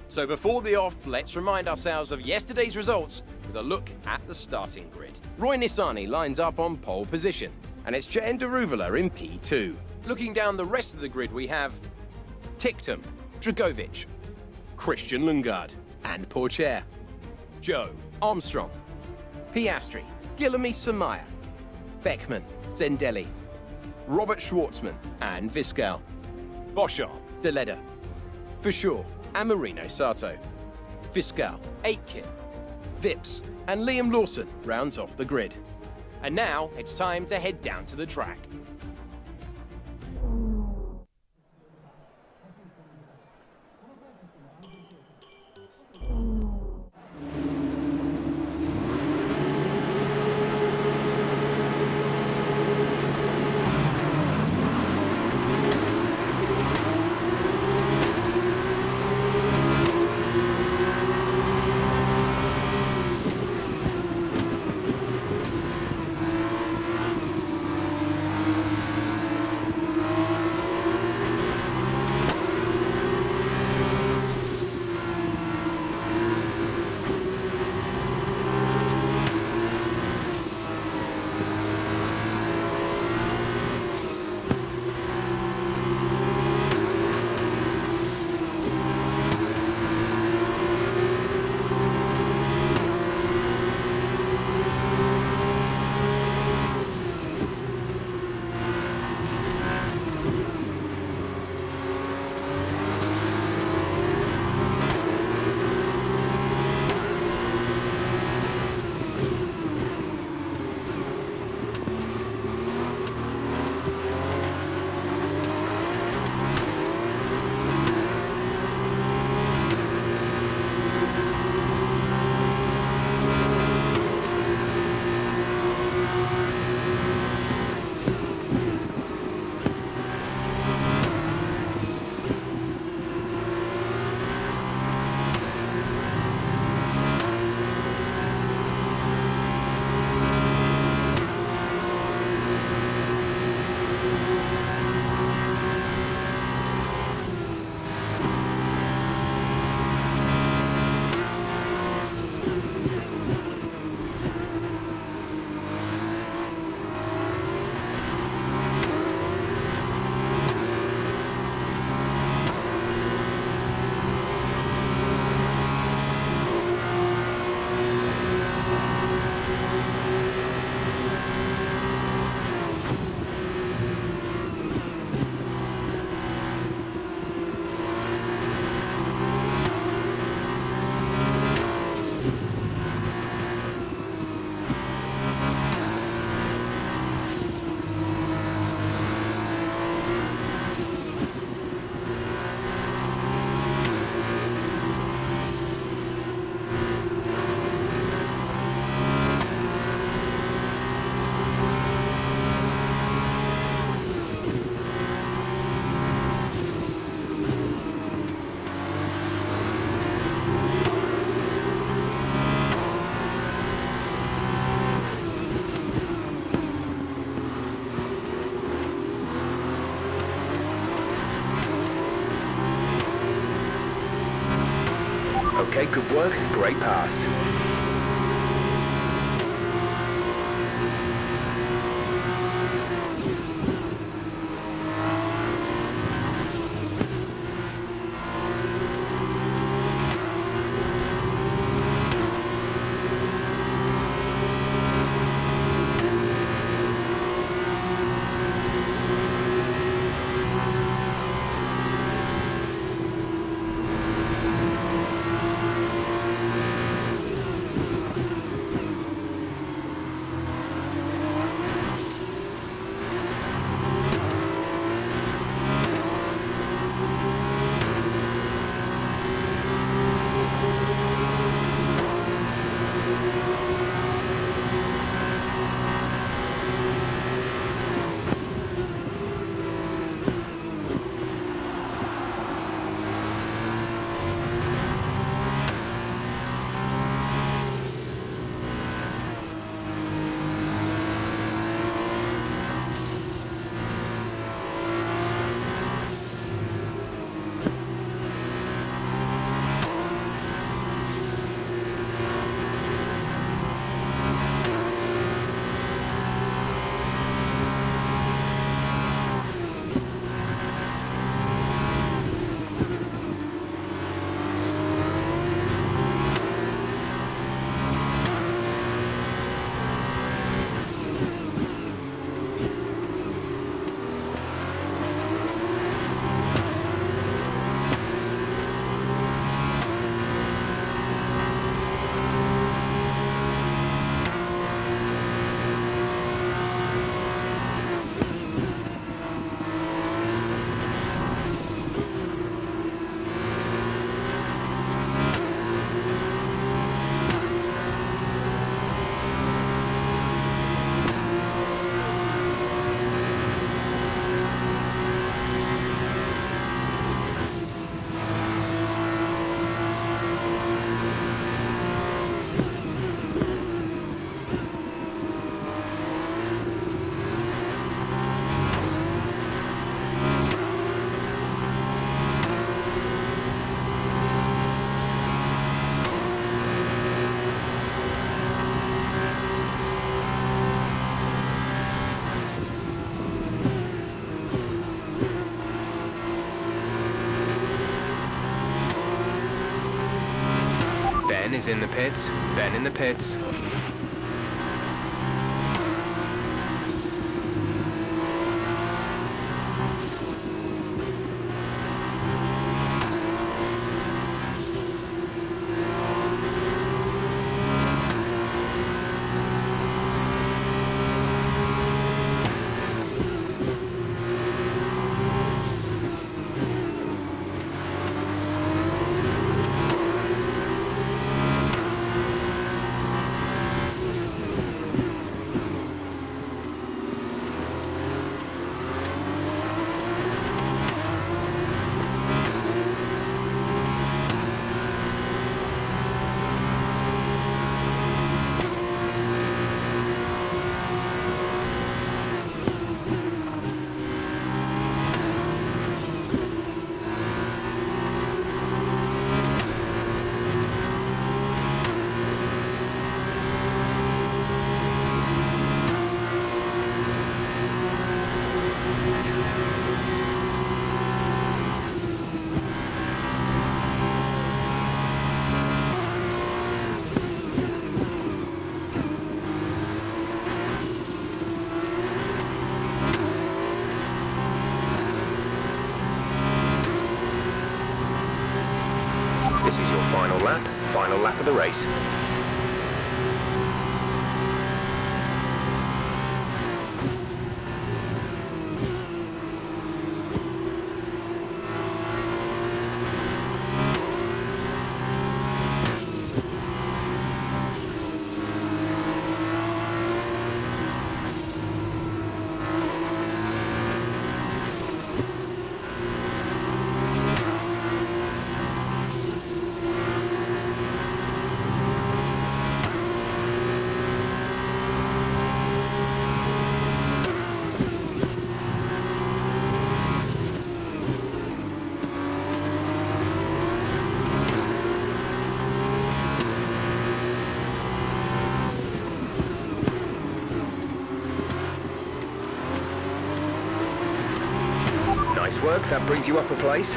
So before the off, let's remind ourselves of yesterday's results with a look at the starting grid. Roy Nissany lines up on pole position, and it's Jen Daruvula in P2. Looking down the rest of the grid, we have Tictum, Dragovic, Christian Lundgaard, and Pourchaire, Joe, Armstrong, Piastri, Guilherme Samaya, Beckman, Zendelli, Robert Schwartzman, and Viscal, Boschart, Deleda, Fouchard, and Marino Sato, Viscal, Aitken, Vips, and Liam Lawson rounds off the grid. And now it's time to head down to the track. Okay, good work, great pass. is in the pits. Ben in the pits. This is your final lap of the race. Nice work, that brings you up a place.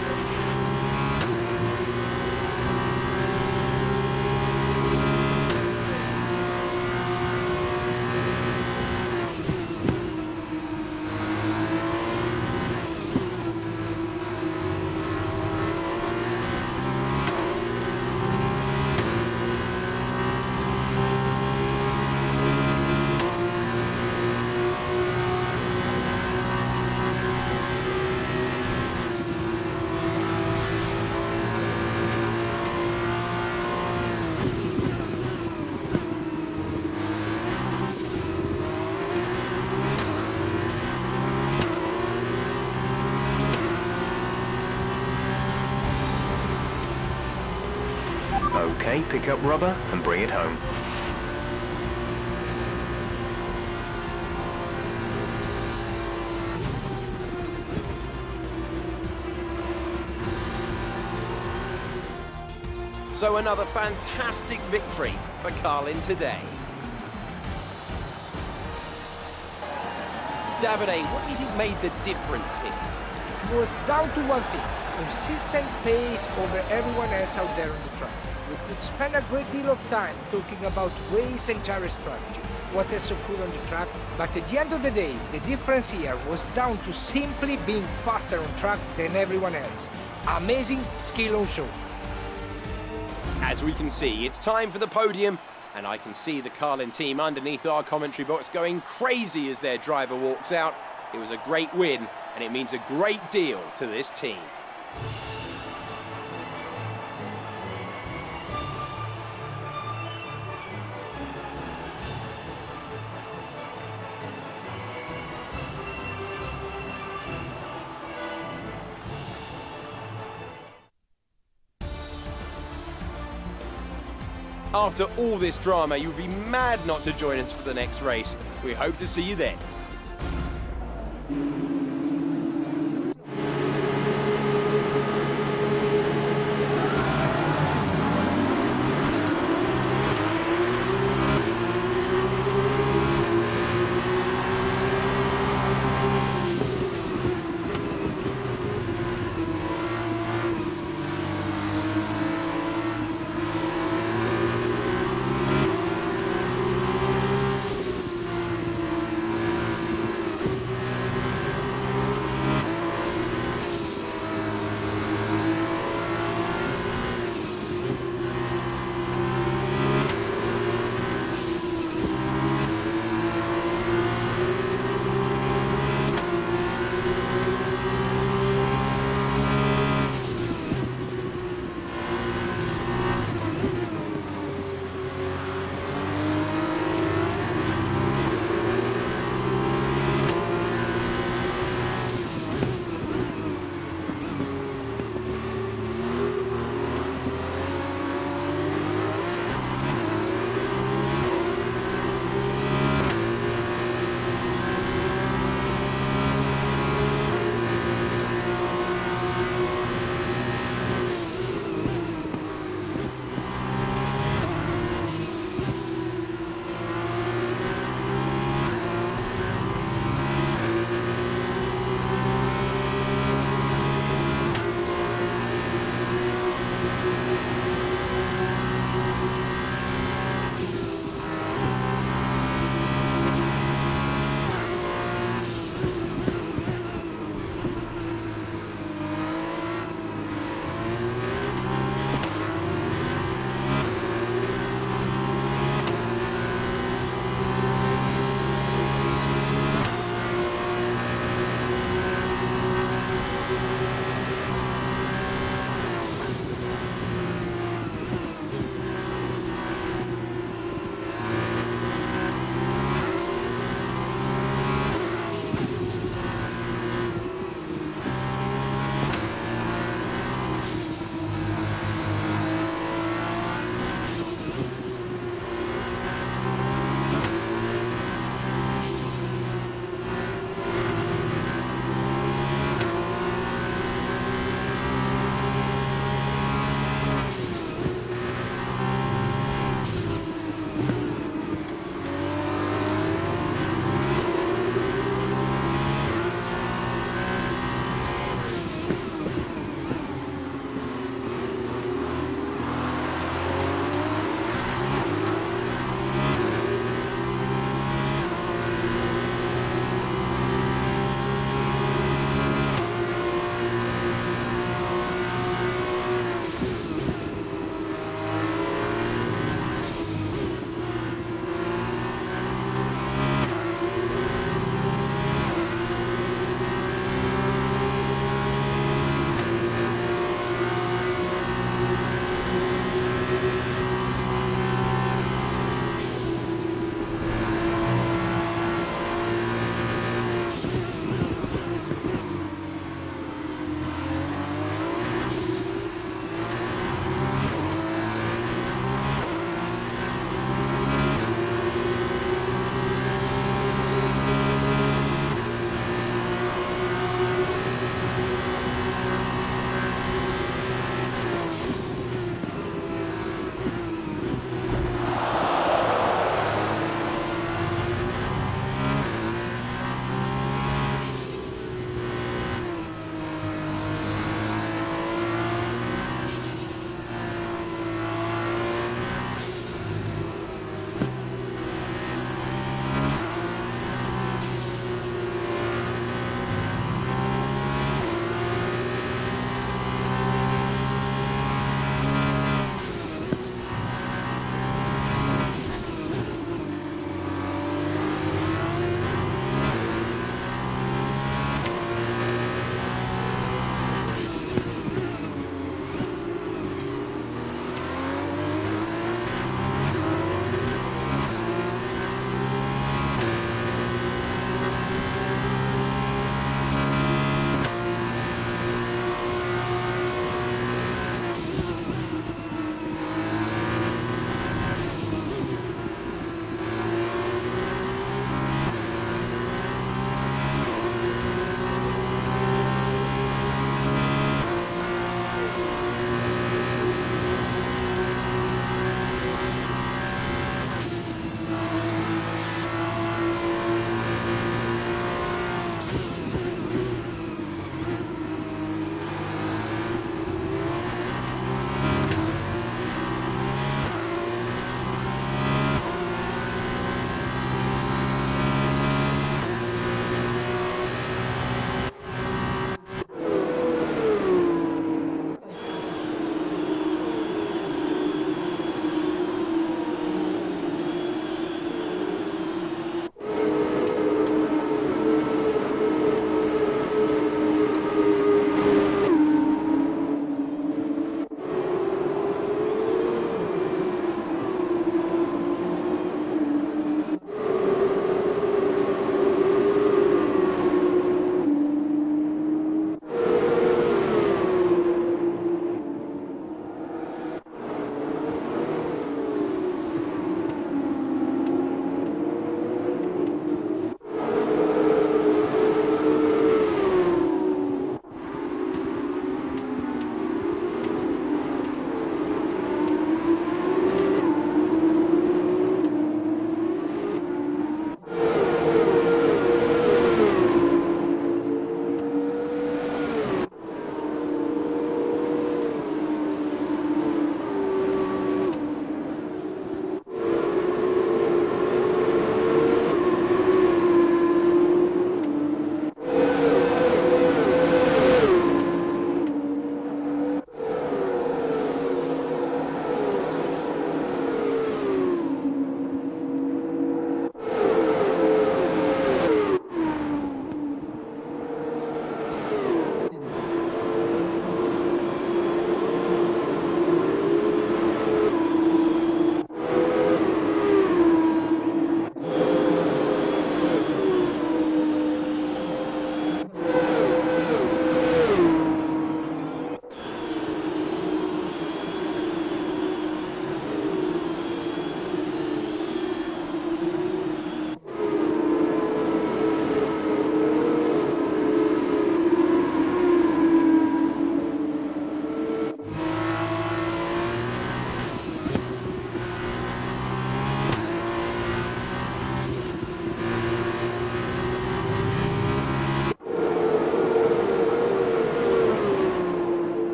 Okay, pick up rubber and bring it home. So another fantastic victory for Carlin today. Davide, what do you think made the difference here? It was down to one thing: consistent pace over everyone else out there on the track. We could spend a great deal of time talking about race and gyro strategy, what is so cool on the track, but at the end of the day, the difference here was down to simply being faster on track than everyone else. Amazing skill on show. As we can see, it's time for the podium, and I can see the Carlin team underneath our commentary box going crazy as their driver walks out. It was a great win, and it means a great deal to this team. After all this drama, you'd be mad not to join us for the next race. We hope to see you then.